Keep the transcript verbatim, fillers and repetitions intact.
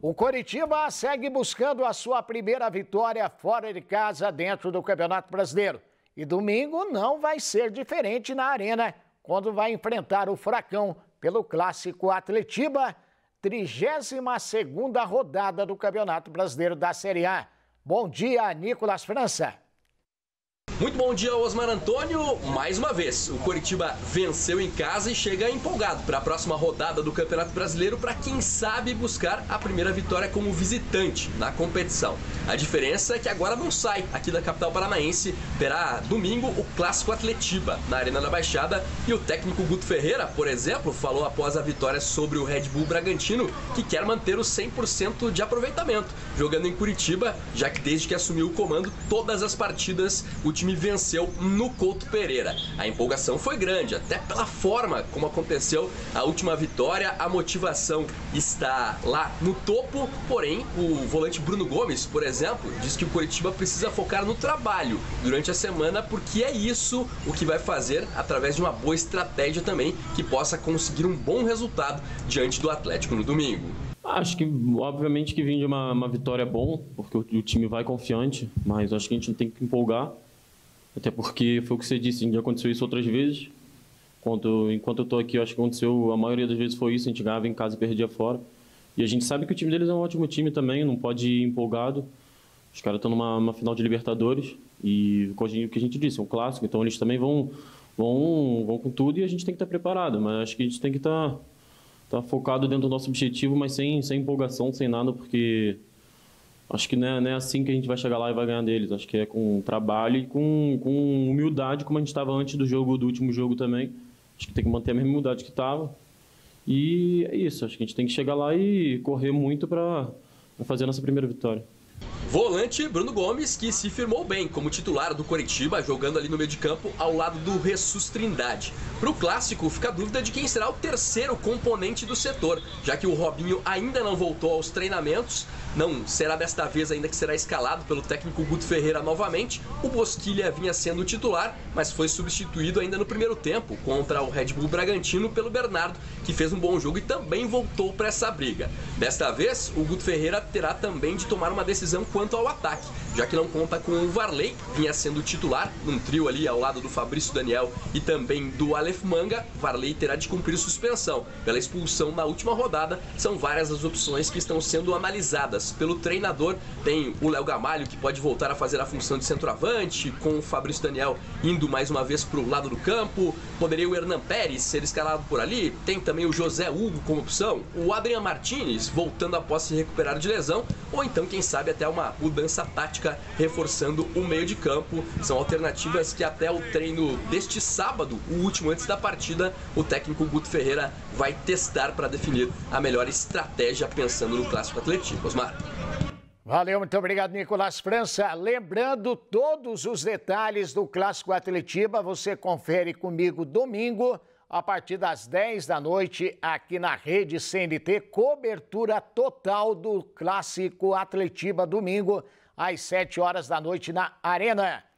O Coritiba segue buscando a sua primeira vitória fora de casa dentro do Campeonato Brasileiro. E domingo não vai ser diferente na Arena, quando vai enfrentar o Furacão pelo Clássico Atletiba, trigésima segunda rodada do Campeonato Brasileiro da Série A. Bom dia, Nicolas França. Muito bom dia, Osmar Antônio. Mais uma vez, o Coritiba venceu em casa e chega empolgado para a próxima rodada do Campeonato Brasileiro para, quem sabe, buscar a primeira vitória como visitante na competição. A diferença é que agora não sai aqui da capital paranaense, terá domingo o Clássico Atletiba na Arena da Baixada e o técnico Guto Ferreira, por exemplo, falou após a vitória sobre o Red Bull Bragantino que quer manter o cem por cento de aproveitamento jogando em Curitiba, já que desde que assumiu o comando, todas as partidas o time venceu no Couto Pereira. A empolgação foi grande, até pela forma como aconteceu a última vitória. A motivação está lá no topo, porém o volante Bruno Gomes, por exemplo, diz que o Coritiba precisa focar no trabalho durante a semana, porque é isso o que vai fazer, através de uma boa estratégia também, que possa conseguir um bom resultado diante do Atlético no domingo. Acho que, obviamente, que vem de uma, uma vitória é bom, porque o, o time vai confiante, mas acho que a gente não tem que empolgar. Até porque foi o que você disse, já aconteceu isso outras vezes. Enquanto, enquanto eu estou aqui, eu acho que aconteceu, a maioria das vezes foi isso, a gente ganhava em casa e perdia fora. E a gente sabe que o time deles é um ótimo time também, não pode ir empolgado. Os caras estão numa, numa final de Libertadores e o que a gente disse, é um clássico, então eles também vão, vão, vão com tudo e a gente tem que estar preparado. Mas acho que a gente tem que estar, estar focado dentro do nosso objetivo, mas sem, sem empolgação, sem nada, porque... Acho que não é, não é assim que a gente vai chegar lá e vai ganhar deles. Acho que é com trabalho e com, com humildade, como a gente estava antes do jogo, do último jogo também. Acho que tem que manter a mesma humildade que estava. E é isso. Acho que a gente tem que chegar lá e correr muito para fazer a nossa primeira vitória. Volante Bruno Gomes, que se firmou bem como titular do Coritiba, jogando ali no meio de campo ao lado do Jesus Trindade. Para o clássico, fica a dúvida de quem será o terceiro componente do setor, já que o Robinho ainda não voltou aos treinamentos, não será desta vez ainda que será escalado pelo técnico Guto Ferreira novamente. O Bosquilha vinha sendo titular, mas foi substituído ainda no primeiro tempo contra o Red Bull Bragantino pelo Bernardo, que fez um bom jogo e também voltou para essa briga. Desta vez, o Guto Ferreira terá também de tomar uma decisão quanto ao ataque, já que não conta com o Varley, vinha sendo titular num trio ali ao lado do Fabrício Daniel e também do Aleph Manga. Varley terá de cumprir suspensão pela expulsão na última rodada. São várias as opções que estão sendo analisadas pelo treinador. Tem o Léo Gamalho, que pode voltar a fazer a função de centroavante, com o Fabrício Daniel indo mais uma vez para o lado do campo. Poderia o Hernan Pérez ser escalado por ali. Tem também o José Hugo como opção, o Adrian Martínez voltando após se recuperar de lesão, ou então, quem sabe, até uma mudança tática reforçando o meio de campo. São alternativas que até o treino deste sábado, o último antes da partida, o técnico Guto Ferreira vai testar para definir a melhor estratégia pensando no Clássico Atletiba. Osmar. Valeu, muito obrigado, Nicolas França. Lembrando todos os detalhes do Clássico Atletiba, você confere comigo domingo, a partir das dez da noite, aqui na Rede C N T, cobertura total do Clássico Atletiba, domingo, às sete horas da noite, na Arena.